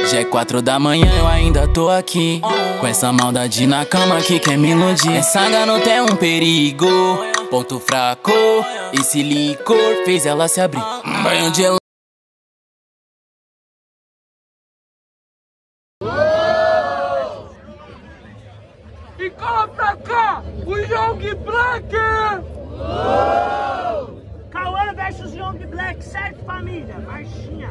Já é 4 da manhã, eu ainda tô aqui com essa maldade na cama que quer me iludir. Essa garota é um perigo, ponto fraco. Esse licor fez ela se abrir. Banho de E cola pra cá, o Young Black! Cauã versus Young Black, certo, família? Marchinha.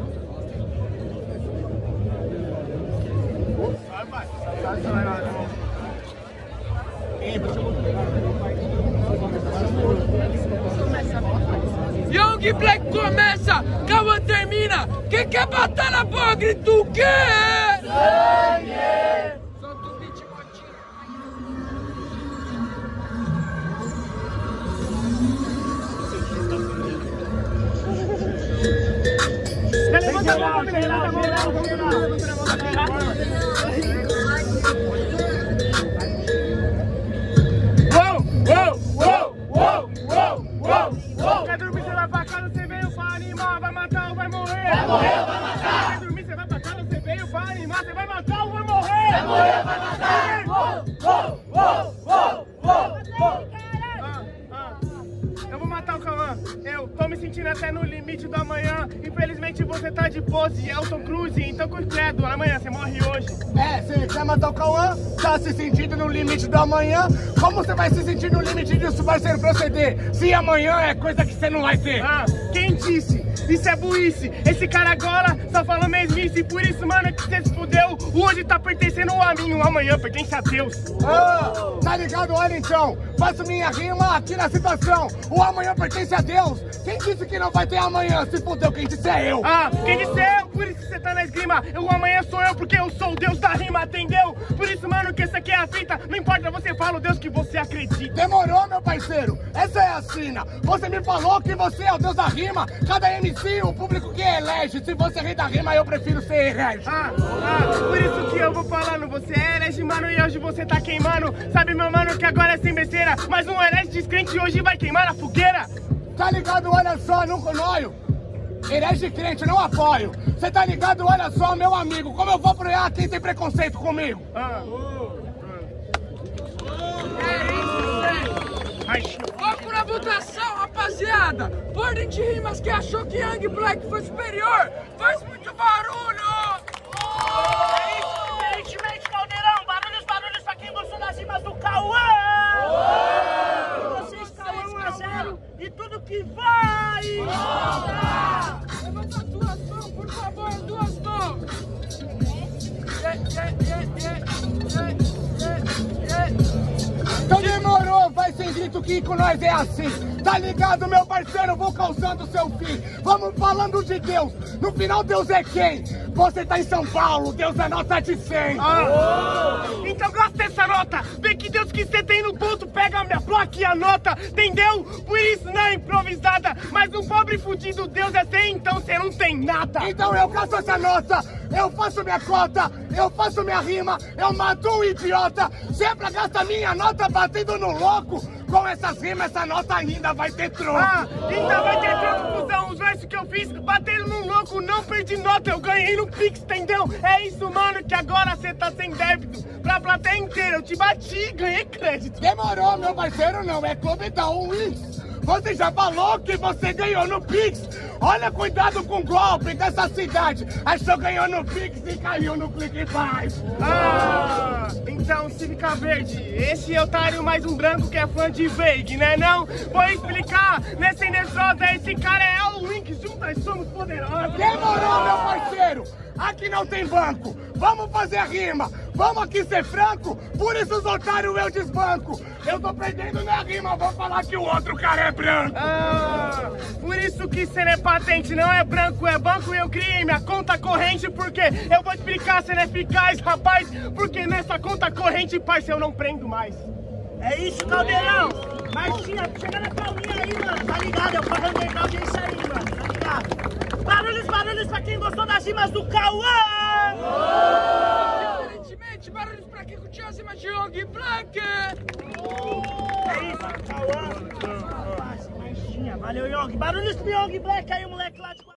Young Black começa, Cauã termina. Quem quer batalha boa, grita o quê? Sangue! Solta o beat, motinho. Levanta a mão, levanta a mão. Quer dormir, você vai pra casa, você veio pra animar, vai matar ou vai morrer? Vai morrer ou vai matar? Quer dormir, você vai pra casa, você veio pra animar, você vai matar ou vai morrer? Vai morrer ou vai matar? Eu vou matar o Cauã. Eu tô me sentindo até no limite do amanhã. Infelizmente você tá de pose, Elton Cruz, então com credo, amanhã você morre hoje. Você quer matar o Cauã? Tá se sentindo no limite do amanhã? Como você vai se sentir no limite disso, parceiro, proceder? Se amanhã é coisa que você não vai ter. Quem disse? Isso é burrice. Esse cara agora só fala mesmice. Por isso, mano, que você se fudeu. O hoje tá pertencendo a mim, o amanhã pertence a Deus. Tá ligado? Olha então, faço minha rima aqui na situação. O amanhã pertence a Deus. Quem disse que não vai ter amanhã? Se fudeu, quem disse é eu. Quem disse é eu, por isso que você tá na esgrima. O amanhã sou eu, porque eu sou o Deus da rima, entendeu? Por isso, mano, que essa aqui é a fita. Não importa, você fala o Deus que você acredita. Demorou, meu parceiro. Essa é a sina. Você me falou que você é o Deus da rima. Cada MC, o público que elege. Se você é rei da rima, eu prefiro ser herege. Por isso que eu vou falando. Você é herege, mano, e hoje você tá queimando. Sabe, meu mano, que agora é sem besteira. Mas um herege descrente hoje vai queimar na fogueira. Tá ligado? Olha só, não connoio. Herege crente, não apoio. Cê tá ligado? Olha só, meu amigo. Como eu vou apoiar quem tem preconceito comigo? Foco na votação, rapaziada! Ordem de rimas que achou que Young Black foi superior! Faz muito barulho! É isso, diferentemente, Caldeirão. Barulhos, barulhos pra quem gostou das rimas do Cauã! Vocês, Cauã 1-0 e tudo que vai! Levanta as duas mãos, por favor, as duas mãos! Então demorou, vai sem grito que com nós é assim. Tá ligado, meu parceiro? Vou causando seu fim. Vamos falando de Deus. No final, Deus é quem? Você tá em São Paulo, Deus é nota de 100. Então gosta dessa nota. Vê que Deus que você tem no ponto, pega a minha placa e anota. Entendeu? Por isso não é improvisada. Mas um pobre fudido Deus é 100, então você não tem nada. Então eu caço essa nota, eu faço minha cota, eu faço minha rima, eu mato um idiota. Sempre gasta minha nota batendo no louco. Com essas rimas, essa nota ainda vai ter troco. Então vai ter troco, cuzão. Os versos que eu fiz, batendo no louco, não perdi nota, eu ganhei no Pix, entendeu? É isso, mano, que agora cê tá sem débito. Pra plateia inteira, eu te bati e ganhei crédito. Demorou, meu parceiro, não é clube da Wins. Você já falou que você ganhou no Pix. Olha, cuidado com o golpe dessa cidade. Achou ganhou no Pix e caiu no clique faz. Então se fica verde. Esse otário mais um branco que é fã de Veig, né não? Vou explicar, nessa Inestrosa, esse cara é o Link, juntas somos poderosos. Demorou, meu parceiro. Aqui não tem banco. Vamos fazer a rima. Vamos aqui ser franco. Por isso os otários eu desbanco. Eu tô perdendo na rima, vou falar que o outro cara é branco. Por isso que cê não é patente, não é branco, é banco e eu criei minha conta corrente. Porque eu vou explicar, cê não é eficaz, rapaz. Porque nessa conta corrente, parça, eu não prendo mais. É isso, Caldeirão! Marchinha, chega na calminha aí, mano, tá ligado? É o Power Underground, é isso aí, mano, tá ligado? Barulhos, barulhos pra quem gostou das rimas do Cauã! Diferentemente, barulhos pra quem curtiu as rimas de Young Black! É isso, Cauã! Marchinha, valeu, Young! Barulhos pro Young Black aí, o moleque lá de